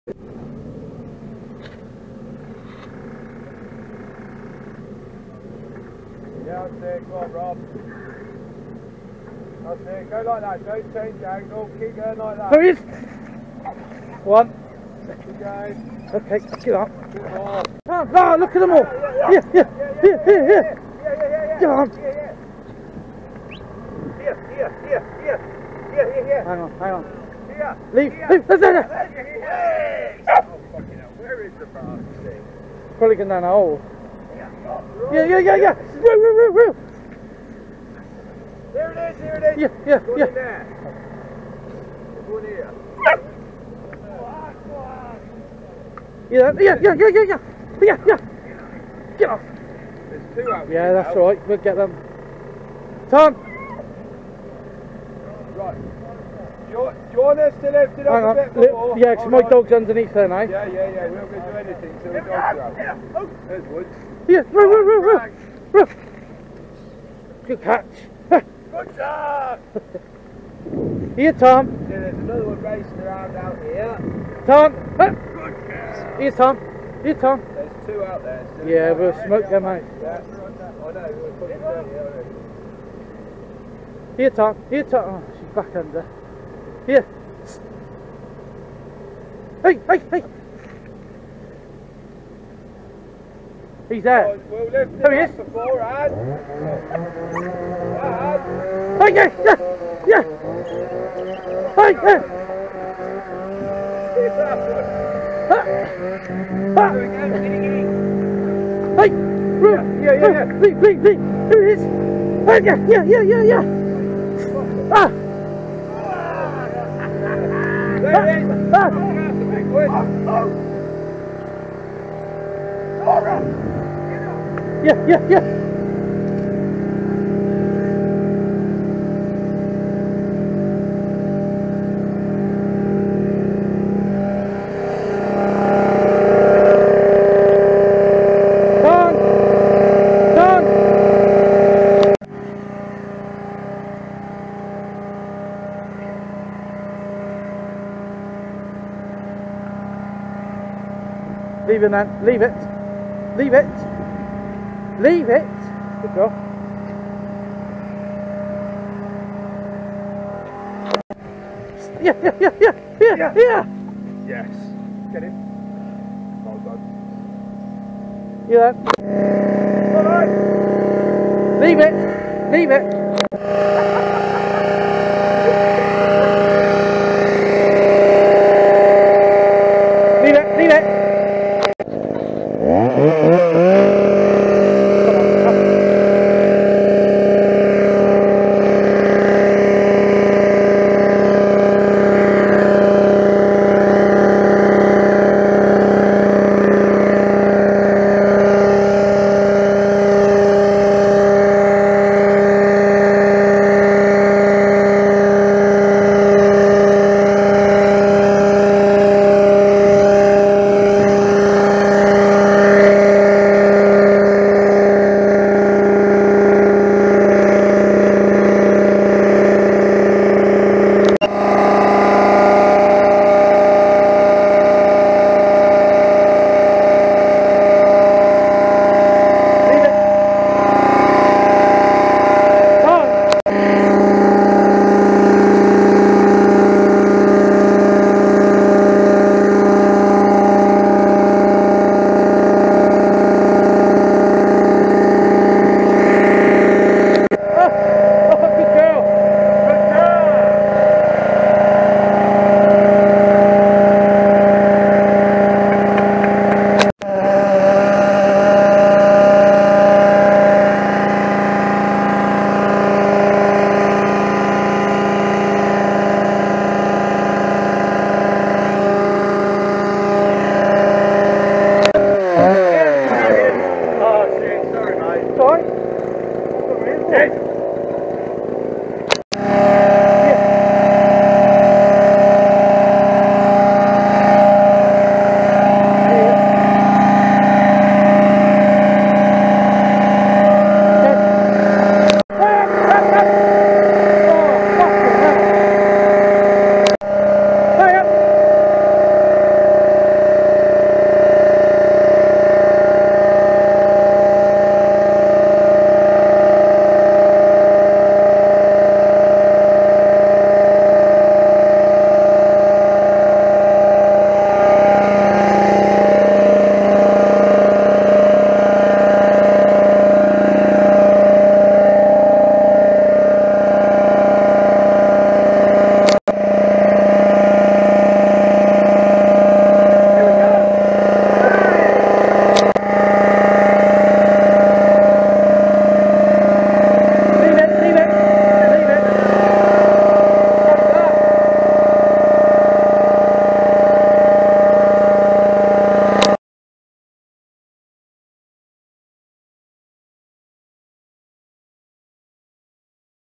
Yeah, that's it. Go on, Rob. That's it. Go like that. Don't change the angle. Keep going like that. There he is. One. Keep going. Okay, get up. Good ball. Oh, look at them all. Yeah. Here. Get on. Here. Hang on. Here. Leave. There. Where is the bastard? Probably going down a hole. Yeah. Roo. There it is. Yeah. Go in there. Go in here. Yeah. Get off. There's two out there. Yeah, that's all right. We'll get them. Tarn. Right. Do you want us to lift it Hang up on. a bit more? Yeah, because my dog's underneath there now. Yeah. We're not going to do anything till the dogs are out. There's Woods. Yeah. Roo. Good catch. Good job! Here, Tom. There's another one racing around out here. Tom. Good girl. Here, Tom. There's two out there. Still. Yeah, we'll smoke them out. Yeah. I know, we'll put it down here. Here, Tom. Oh, she's back under. Here. Hey. He's there. We'll lift it There he up is. beforehand. Hey, yeah. Hey, yeah. Hey, Roo. Yeah. Leave. Here he is. Hey, yeah. Ah. There it is. Ah. That's a big one. Yeah. Tarn. Leave it, man. Leave it. Good girl. Yeah. Yes. Get in. Well done. Yeah. Alright. Leave it. Leave it.